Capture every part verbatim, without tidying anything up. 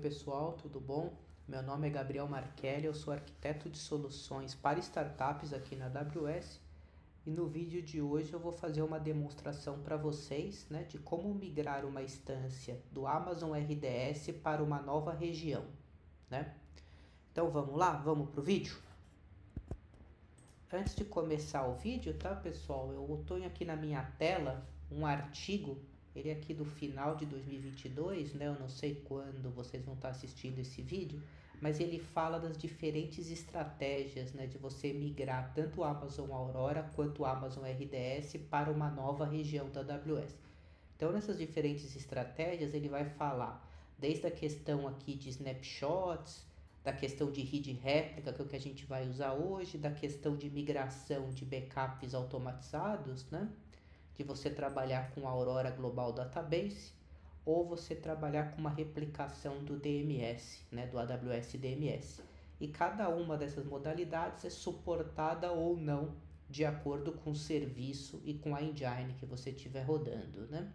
pessoal, tudo bom? Meu nome é Gabriel Marchelli, eu sou arquiteto de soluções para startups aqui na A W S e no vídeo de hoje eu vou fazer uma demonstração para vocês, né, de como migrar uma instância do Amazon R D S para uma nova região, né? Então vamos lá, vamos para o vídeo? Antes de começar o vídeo, tá pessoal, eu tenho aqui na minha tela um artigo, ele é aqui do final de dois mil e vinte e dois, né? Eu não sei quando vocês vão estar assistindo esse vídeo, mas ele fala das diferentes estratégias, né, de você migrar tanto o Amazon Aurora quanto o Amazon R D S para uma nova região da A W S. Então nessas diferentes estratégias ele vai falar desde a questão aqui de snapshots, da questão de read réplica, que é o que a gente vai usar hoje, da questão de migração de backups automatizados, né? De você trabalhar com a Aurora Global Database, ou você trabalhar com uma replicação do D M S, né? Do A W S D M S. E cada uma dessas modalidades é suportada ou não, de acordo com o serviço e com a engine que você estiver rodando, né?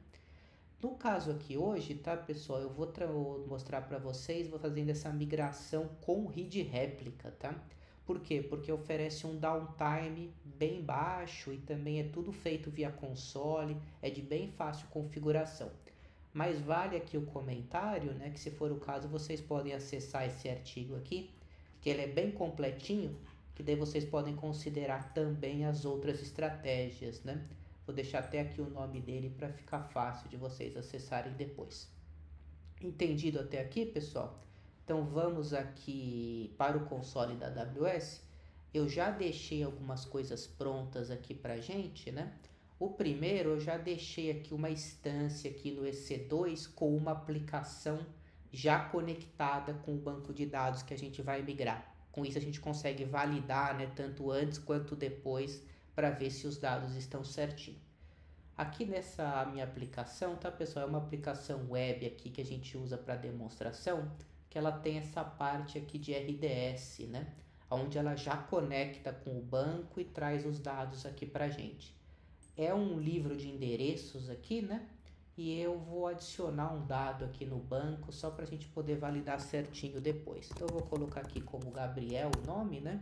No caso aqui hoje, tá pessoal, eu vou mostrar para vocês, vou fazendo essa migração com read réplica, tá? Por quê? Porque oferece um downtime bem baixo e também é tudo feito via console, é de bem fácil configuração. Mas vale aqui o comentário, né, que se for o caso vocês podem acessar esse artigo aqui, que ele é bem completinho, que daí vocês podem considerar também as outras estratégias, né? Vou deixar até aqui o nome dele para ficar fácil de vocês acessarem depois. Entendido até aqui, pessoal? Então vamos aqui para o console da A W S. Eu já deixei algumas coisas prontas aqui para gente, né? O primeiro, eu já deixei aqui uma instância aqui no E C dois com uma aplicação já conectada com o banco de dados que a gente vai migrar. Com isso a gente consegue validar, né, tanto antes quanto depois, para ver se os dados estão certinho. Aqui nessa minha aplicação, tá pessoal, é uma aplicação web aqui que a gente usa para demonstração, que ela tem essa parte aqui de R D S, né? Onde ela já conecta com o banco e traz os dados aqui para gente. É um livro de endereços aqui, né? E eu vou adicionar um dado aqui no banco só para a gente poder validar certinho depois. Então eu vou colocar aqui como Gabriel o nome, né?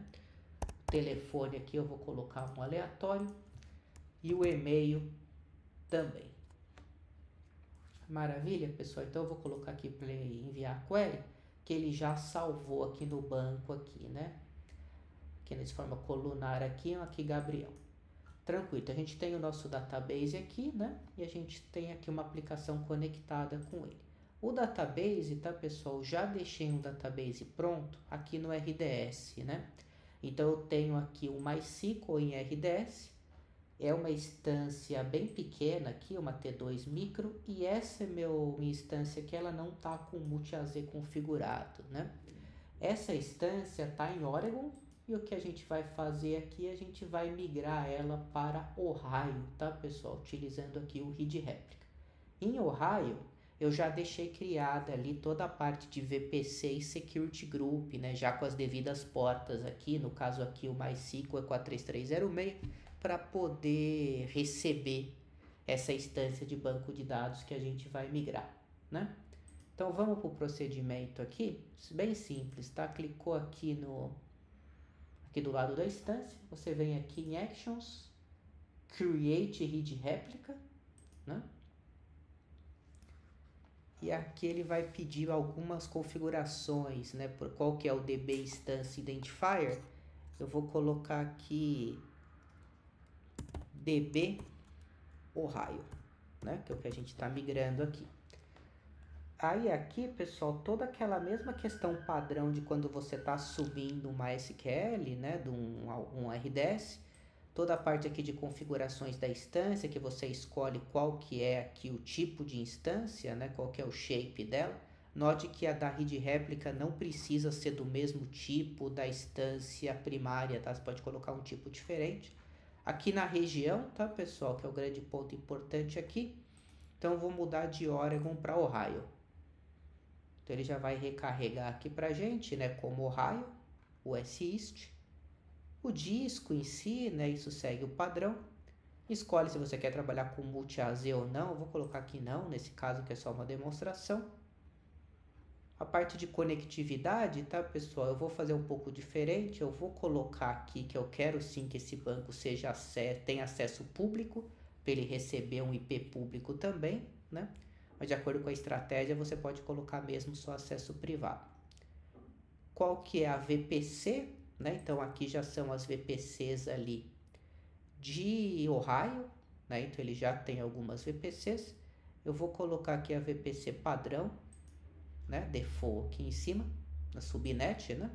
O telefone aqui eu vou colocar um aleatório e o e-mail também. Maravilha, pessoal. Então eu vou colocar aqui para enviar a query, que ele já salvou aqui no banco aqui, né? Aqui de forma colunar aqui, aqui Gabriel. Tranquilo, a gente tem o nosso database aqui, né? E a gente tem aqui uma aplicação conectada com ele. O database, tá, pessoal? Já deixei um database pronto aqui no R D S, né? Então eu tenho aqui o MySQL em R D S. É uma instância bem pequena aqui, uma T dois micro, e essa é meu, minha instância aqui, ela não está com multi-A Z configurado, né? Essa instância está em Oregon, e o que a gente vai fazer aqui, a gente vai migrar ela para Ohio, tá pessoal? Utilizando aqui o read réplica. Em Ohio, eu já deixei criada ali toda a parte de V P C e Security Group, né? Já com as devidas portas aqui, no caso aqui o MySQL é quatro três três zero seis, para poder receber essa instância de banco de dados que a gente vai migrar, né? Então vamos para o procedimento aqui, bem simples, tá? Clicou aqui no aqui do lado da instância, você vem aqui em Actions, Create Read Replica, né? E aqui ele vai pedir algumas configurações, né? Por qual que é o D B Instance Identifier, eu vou colocar aqui D B Ohio, né? Que é o que a gente está migrando aqui. Aí aqui, pessoal, toda aquela mesma questão padrão de quando você está subindo uma S Q L, né? De um, um R D S, toda a parte aqui de configurações da instância, que você escolhe qual que é aqui o tipo de instância, né? Qual que é o shape dela. Note que a da read réplica não precisa ser do mesmo tipo da instância primária, tá? Você pode colocar um tipo diferente. Aqui na região, tá, pessoal, que é o grande ponto importante aqui. Então, eu vou mudar de Oregon para Ohio. Então, ele já vai recarregar aqui pra gente, né, como Ohio, o West East. O disco em si, né, isso segue o padrão. Escolhe se você quer trabalhar com multi-A Z ou não. Eu vou colocar aqui não, nesse caso que é só uma demonstração. A parte de conectividade, tá, pessoal? Eu vou fazer um pouco diferente. Eu vou colocar aqui que eu quero sim que esse banco seja tenha acesso público, para ele receber um I P público também, né? Mas de acordo com a estratégia, você pode colocar mesmo só acesso privado. Qual que é a V P C, né? Então aqui já são as V P Cs ali de Ohio, né? Então ele já tem algumas V P Cs. Eu vou colocar aqui a V P C padrão, né? Default aqui em cima, na subnet, né?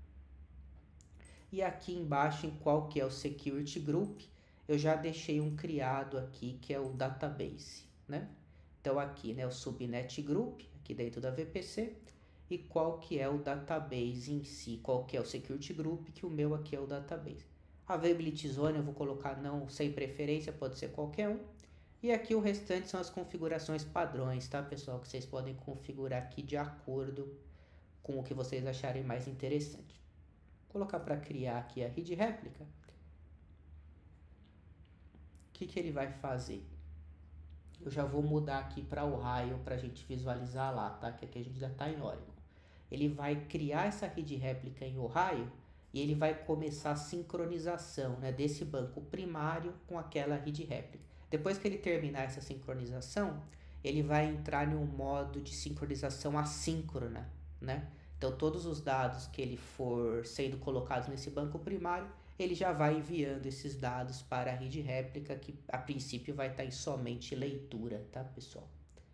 E aqui embaixo, em qual que é o Security Group, eu já deixei um criado aqui, que é o Database, né? Então aqui, né, o Subnet Group, aqui dentro da V P C, e qual que é o Database em si, qual que é o Security Group, que o meu aqui é o Database. A Availability Zone eu vou colocar não sem preferência, pode ser qualquer um. E aqui o restante são as configurações padrões, tá, pessoal? Que vocês podem configurar aqui de acordo com o que vocês acharem mais interessante. Vou colocar para criar aqui a rede réplica. O que, que ele vai fazer? Eu já vou mudar aqui para Ohio para a gente visualizar lá, tá? Que aqui a gente já está em Oregon. Ele vai criar essa rede réplica em Ohio e ele vai começar a sincronização, né, desse banco primário com aquela rede réplica. Depois que ele terminar essa sincronização, ele vai entrar em um modo de sincronização assíncrona, né? Então todos os dados que ele for sendo colocados nesse banco primário, ele já vai enviando esses dados para a rede réplica, que a princípio vai estar em somente leitura, tá, pessoal?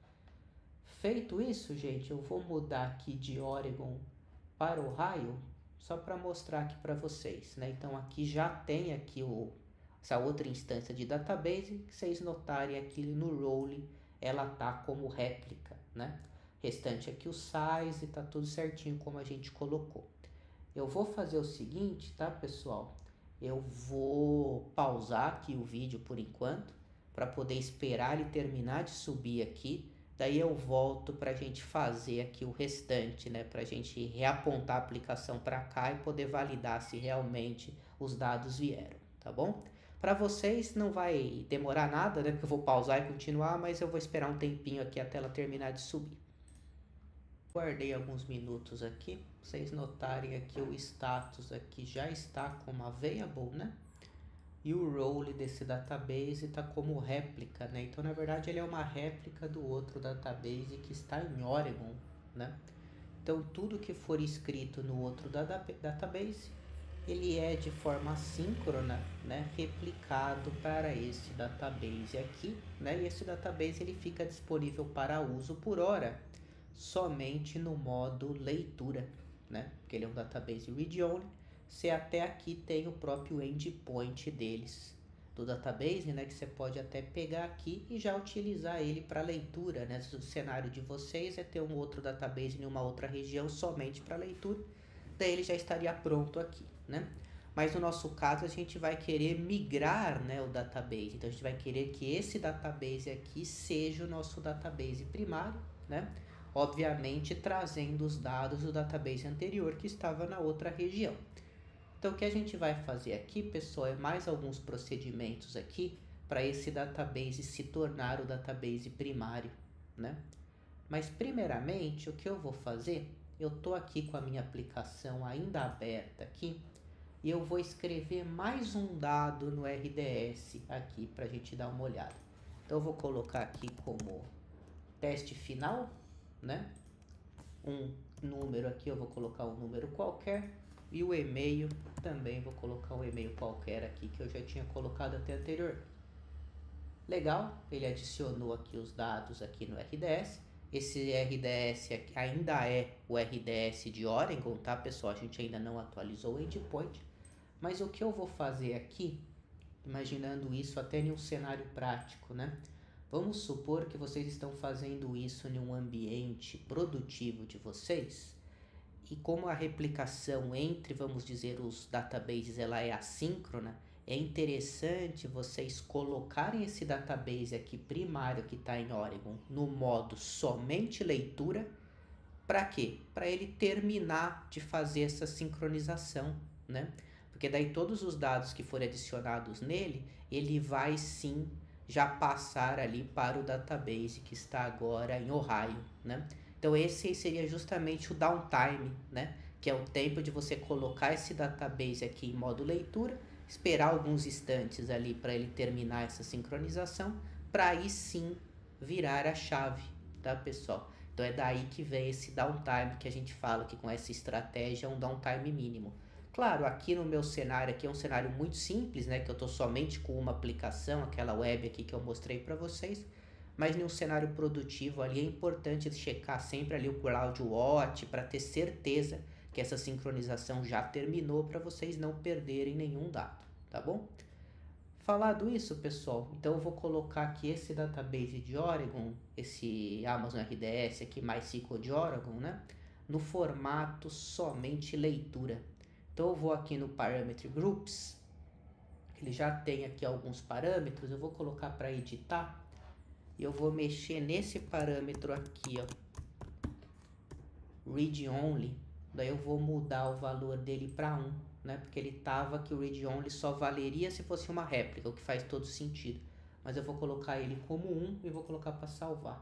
Feito isso, gente, eu vou mudar aqui de Oregon para Ohio, só para mostrar aqui para vocês, né? Então aqui já tem aqui o, essa outra instância de database, que vocês notarem aqui no role, ela tá como réplica, né? Restante aqui o size, tá tudo certinho como a gente colocou. Eu vou fazer o seguinte, tá, pessoal? Eu vou pausar aqui o vídeo por enquanto, para poder esperar ele terminar de subir aqui. Daí eu volto para a gente fazer aqui o restante, né? Para a gente reapontar a aplicação para cá e poder validar se realmente os dados vieram, tá bom? Para vocês não vai demorar nada, né? Porque eu vou pausar e continuar, mas eu vou esperar um tempinho aqui até ela terminar de subir. Guardei alguns minutos aqui, pra vocês notarem aqui o status aqui já está como available, né? E o role desse database está como réplica, né? Então, na verdade, ele é uma réplica do outro database que está em Oregon, né? Então, tudo que for escrito no outro database, ele é de forma assíncrona, né? Replicado para esse database aqui, né? E esse database ele fica disponível para uso por hora, somente no modo leitura, né? Porque ele é um database read-only. Você até aqui tem o próprio endpoint deles, do database, né? Que você pode até pegar aqui e já utilizar ele para leitura, né? Se o cenário de vocês é ter um outro database em uma outra região somente para leitura, daí ele já estaria pronto aqui, né? Mas no nosso caso a gente vai querer migrar, né, o database. Então a gente vai querer que esse database aqui seja o nosso database primário, né? Obviamente trazendo os dados do database anterior que estava na outra região. Então o que a gente vai fazer aqui, pessoal, é mais alguns procedimentos aqui para esse database se tornar o database primário, né? Mas primeiramente o que eu vou fazer, eu tô aqui com a minha aplicação ainda aberta aqui e eu vou escrever mais um dado no R D S aqui para a gente dar uma olhada. Então eu vou colocar aqui como teste final, né? Um número aqui, eu vou colocar um número qualquer. E o e-mail, também vou colocar um e-mail qualquer aqui, que eu já tinha colocado até anterior. Legal, ele adicionou aqui os dados aqui no R D S. Esse R D S aqui ainda é o R D S de Oregon, tá, pessoal? A gente ainda não atualizou o endpoint. Mas o que eu vou fazer aqui, imaginando isso até em um cenário prático, né? Vamos supor que vocês estão fazendo isso em um ambiente produtivo de vocês, e como a replicação entre, vamos dizer, os databases ela é assíncrona, é interessante vocês colocarem esse database aqui primário que está em Oregon no modo somente leitura. Para quê? Para ele terminar de fazer essa sincronização, né? Porque daí todos os dados que forem adicionados nele, ele vai sim já passar ali para o database que está agora em Ohio, né? Então esse seria justamente o downtime, né? Que é o tempo de você colocar esse database aqui em modo leitura, esperar alguns instantes ali para ele terminar essa sincronização, para aí sim virar a chave, tá, pessoal? Então é daí que vem esse downtime que a gente fala que com essa estratégia é um downtime mínimo. Claro, aqui no meu cenário aqui é um cenário muito simples, né, que eu estou somente com uma aplicação, aquela web aqui que eu mostrei para vocês, mas em um cenário produtivo ali é importante checar sempre ali o CloudWatch para ter certeza que essa sincronização já terminou para vocês não perderem nenhum dado, tá bom? Falado isso, pessoal, então eu vou colocar aqui esse database de Oregon, esse Amazon R D S aqui, MySQL de Oregon, né? No formato somente leitura. Então eu vou aqui no Parameter Groups, ele já tem aqui alguns parâmetros, eu vou colocar para editar e eu vou mexer nesse parâmetro aqui, ó, Read Only, daí eu vou mudar o valor dele para um. Né? Porque ele tava que o read only só valeria se fosse uma réplica, o que faz todo sentido. Mas eu vou colocar ele como um e vou colocar para salvar.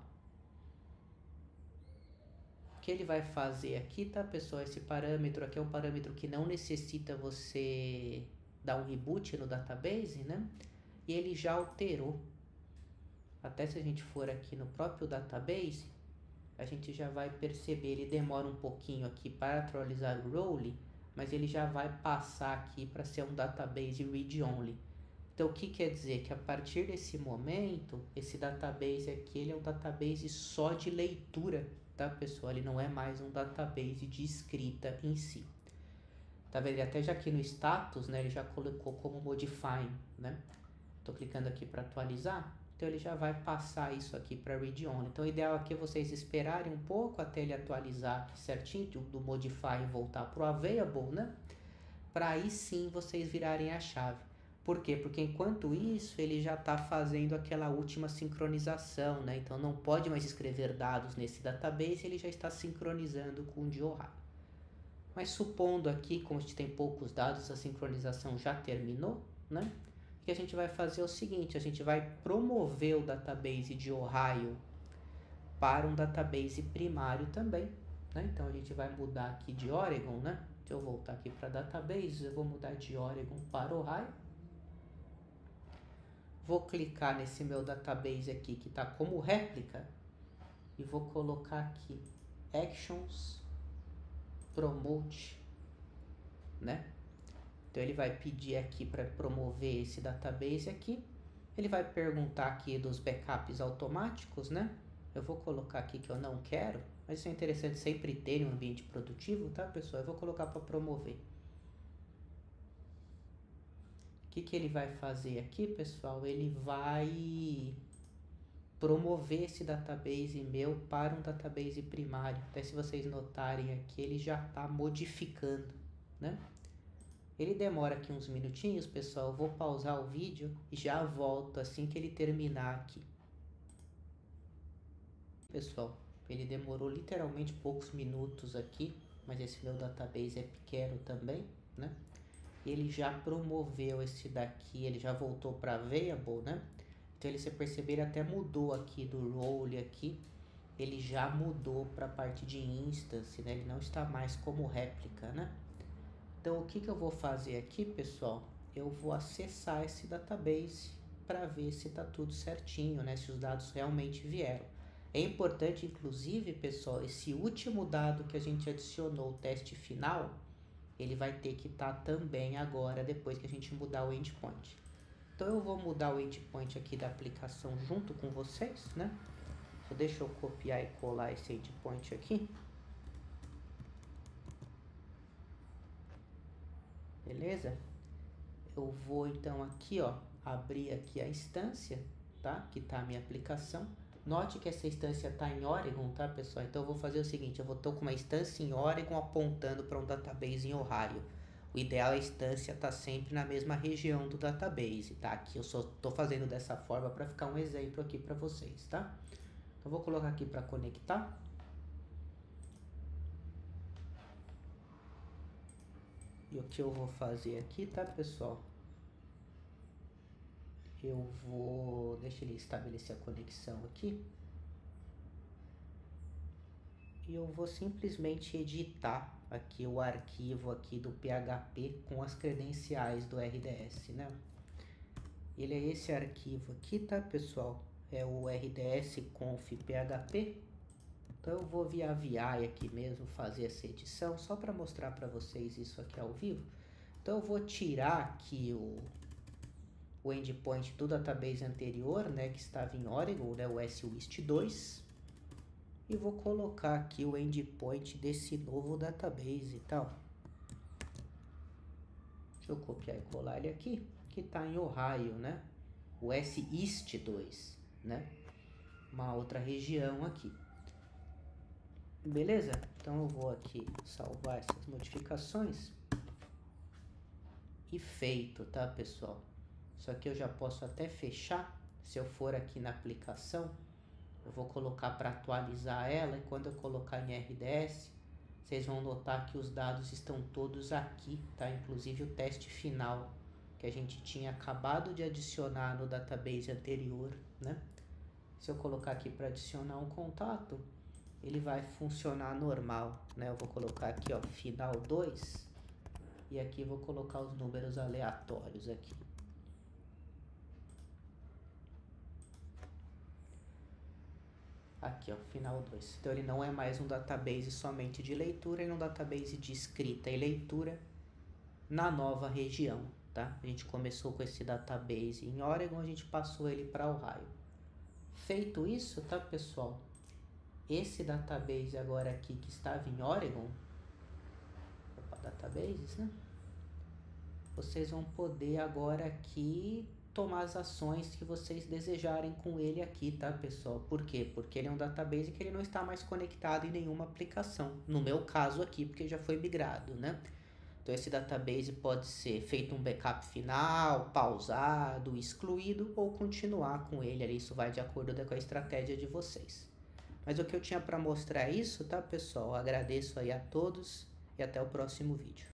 O que ele vai fazer aqui, tá, pessoal? Esse parâmetro aqui é um parâmetro que não necessita você dar um reboot no database, né? E ele já alterou. Até se a gente for aqui no próprio database, a gente já vai perceber, ele demora um pouquinho aqui para atualizar o role, mas ele já vai passar aqui para ser um database read-only. Então, o que quer dizer? Que a partir desse momento, esse database aqui ele é um database só de leitura, tá, pessoal? Ele não é mais um database de escrita em si. Tá vendo? Até já aqui no status, né, ele já colocou como modifying, né? Tô clicando aqui para atualizar. Então ele já vai passar isso aqui para read only. Então o ideal aqui é vocês esperarem um pouco até ele atualizar aqui certinho, do modify e voltar para o available, né? Para aí sim vocês virarem a chave. Por quê? Porque enquanto isso ele já está fazendo aquela última sincronização, né? Então não pode mais escrever dados nesse database, ele já está sincronizando com o de Ohio. Mas supondo aqui, como a gente tem poucos dados, a sincronização já terminou, né? O que a gente vai fazer é o seguinte, a gente vai promover o database de Ohio para um database primário também, né? Então a gente vai mudar aqui de Oregon, né? Se eu voltar aqui para database, eu vou mudar de Oregon para Ohio. Vou clicar nesse meu database aqui que está como réplica e vou colocar aqui Actions Promote, né? Então ele vai pedir aqui para promover esse database aqui. Ele vai perguntar aqui dos backups automáticos, né? Eu vou colocar aqui que eu não quero, mas isso é interessante sempre ter em um ambiente produtivo, tá, pessoal? Eu vou colocar para promover. O que que ele vai fazer aqui, pessoal? Ele vai promover esse database meu para um database primário. Até se vocês notarem aqui, ele já está modificando, né? Ele demora aqui uns minutinhos, pessoal. Eu vou pausar o vídeo e já volto assim que ele terminar aqui. Pessoal, ele demorou literalmente poucos minutos aqui, mas esse meu database é pequeno também, né? Ele já promoveu esse daqui, ele já voltou para available, né? Então ele, se perceber, ele até mudou aqui do role aqui. Ele já mudou para a parte de instance, né? Ele não está mais como réplica, né? Então o que que eu vou fazer aqui, pessoal? Eu vou acessar esse database para ver se está tudo certinho, né? Se os dados realmente vieram. É importante, inclusive, pessoal, esse último dado que a gente adicionou, o teste final, ele vai ter que estar tá também agora, depois que a gente mudar o endpoint. Então eu vou mudar o endpoint aqui da aplicação junto com vocês, né? Só deixa eu copiar e colar esse endpoint aqui. Beleza? Eu vou então aqui, ó, abrir aqui a instância, tá? Que tá a minha aplicação. Note que essa instância tá em Oregon, tá, pessoal? Então eu vou fazer o seguinte, eu vou estar com uma instância em Oregon apontando para um database em Ohio. O ideal é a instância estar sempre na mesma região do database, tá? Aqui eu só tô fazendo dessa forma para ficar um exemplo aqui para vocês, tá? Então eu vou colocar aqui para conectar. E o que eu vou fazer aqui, tá, pessoal? Eu vou... Deixa ele estabelecer a conexão aqui. e eu vou simplesmente editar aqui o arquivo aqui do P H P com as credenciais do R D S, né? Ele é esse arquivo aqui, tá, pessoal? É o R D S conf P H P. Então eu vou via V I aqui mesmo fazer essa edição, só para mostrar para vocês isso aqui ao vivo. Então eu vou tirar aqui o, o endpoint do database anterior, né, que estava em Oregon, né, o S wist dois. E vou colocar aqui o endpoint desse novo database e tal. Deixa eu copiar e colar ele aqui, que está em Ohio, né? O S east dois, né? Uma outra região aqui. Beleza? Então eu vou aqui salvar essas modificações. E feito, tá, pessoal? Isso aqui eu já posso até fechar. Se eu for aqui na aplicação, eu vou colocar para atualizar ela, e quando eu colocar em R D S, vocês vão notar que os dados estão todos aqui, tá? Inclusive o teste final que a gente tinha acabado de adicionar no database anterior, né? Se eu colocar aqui para adicionar um contato, ele vai funcionar normal, né? Eu vou colocar aqui, ó, final dois, e aqui eu vou colocar os números aleatórios aqui. Aqui, ó, final dois. Então ele não é mais um database somente de leitura, ele é um database de escrita e leitura na nova região, tá? A gente começou com esse database em Oregon, a gente passou ele para Ohio. Feito isso, tá, pessoal? Esse database agora aqui que estava em Oregon, opa, databases, né? Vocês vão poder agora aqui tomar as ações que vocês desejarem com ele aqui, tá, pessoal? Por quê? Porque ele é um database que ele não está mais conectado em nenhuma aplicação. No meu caso aqui, porque já foi migrado, né? Então esse database pode ser feito um backup final, pausado, excluído ou continuar com ele ali. Isso vai de acordo com a estratégia de vocês. Mas o que eu tinha para mostrar é isso, tá, pessoal? Eu agradeço aí a todos e até o próximo vídeo.